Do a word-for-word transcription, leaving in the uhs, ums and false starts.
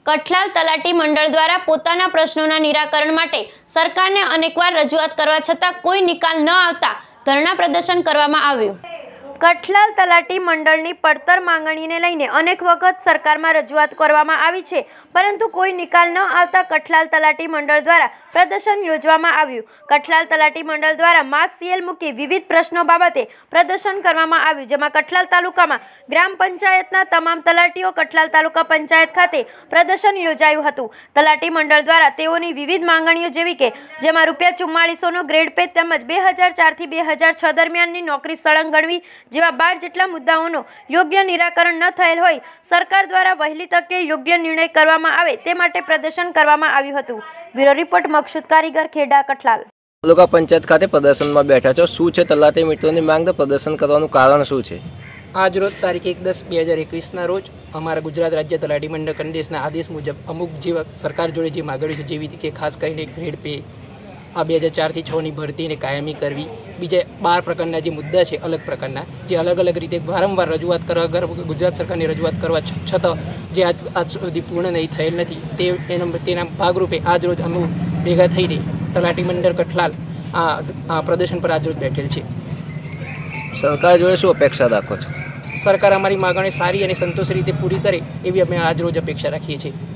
કઠલાલ તલાટી મંડળ દ્વારા પોતાના પ્રશ્નોના નિરાકરણ માટે સરકારને અનેકવાર રજૂઆત કરવા છતાં કોઈ નિકાલ ન આવતા ધરણા પ્રદર્શન કરવામાં આવ્યું। કઠલાલ તલાટી મંડળની પડતર માંગણીને લઈને અનેક વખત સરકારમાં રજૂઆત કરવામાં આવી છે, પરંતુ કોઈ નિકાલ ન આવતા કઠલાલ તલાટી મંડળ દ્વારા પ્રદર્શન યોજવામાં આવ્યું। કઠલાલ તલાટી મંડળ દ્વારા માસ સીએલ મૂકી વિવિધ પ્રશ્નો બાબતે પ્રદર્શન કરવામાં આવ્યું, જેમાં કઠલાલ તાલુકામાં ગ્રામ પંચાયતના તમામ તલાટીઓ કઠલાલ તાલુકા પંચાયત ખાતે પ્રદર્શન યોજાયું હતું। તલાટી મંડળ દ્વારા તેઓની વિવિધ માંગણીઓ જેવી કે જેમાં રૂપિયા ચુમ્માળીસોનો ગ્રેડ પે તેમજ બે હજાર ચારથી બે હજાર છ દરમિયાનની નોકરી સળંગ ગણવી જેવા બાર જેટલા મુદ્દાઓનો યોગ્ય નિરાકરણ ન થયેલ હોય સરકાર દ્વારા વહેલી તકે યોગ્ય નિર્ણય કરવામાં આવે તે માટે પ્રદર્શન કરવામાં આવ્યું હતું। બ્યુરો રિપોર્ટ મકસૂદ કારીગર ખેડા કઠલાલ। તાલુકા પંચાયત ખાતે પ્રદર્શનમાં બેઠા છો, શું છે તલાટી મિત્રોની માંગ? પ્રદર્શન કરવાનું કારણ શું છે? આજ રોજ તારીખ એક દસ બે હજાર એકવીસના રોજ અમારા ગુજરાત રાજ્ય તલાટી મંડળ કંડેશના આદેશ મુજબ અમુક જે સરકાર જોડે જે માગણીઓ છે, જેવી કે ખાસ કરીને ગ્રેડ પે, આ બે હજાર ચારથી છની ભરતીને કાયમી કરવી, બીજા બાર પ્રકારના જે મુદ્દા છે અલગ પ્રકારના, જે અલગ અલગ રીતે વારંવાર રજૂઆત કરવા ગુજરાત સરકારની રજૂઆત કરવા છતાં જે આજ આજ સુધી પૂર્ણ નહીં થયેલ નથી, તે એના તેના ભાગરૂપે આજ રોજ અમે ભેગા થઈને તલાટી મંડળ કઠલાલ આ પ્રદર્શન પર આજ રોજ બેઠેલ છે। સરકાર જોડે શું અપેક્ષા રાખો છો? સરકાર અમારી માગણી સારી અને સંતોષ રીતે પૂરી કરે એવી અમે આજ રોજ અપેક્ષા રાખીએ છીએ।